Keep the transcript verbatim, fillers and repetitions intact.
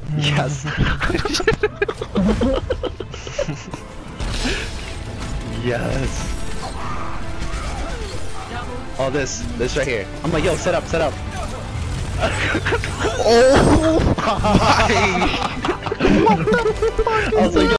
Yes. Yes. Oh, this, this right here. I'm like, yo, set up, set up. Oh I was like,